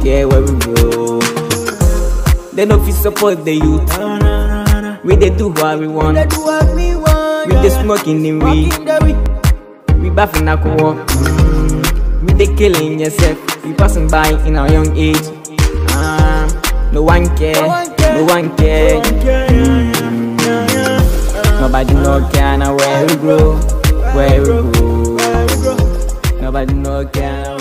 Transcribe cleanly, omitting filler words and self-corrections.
care where we go. They no fit support the youth. We dey do what we want. We dey smoking the weed. We baffing alcohol. We dey killing yourself. We passing by in our young age. No one care. No one care. Nobody no care now where we grow. Where we go. Nobody no care.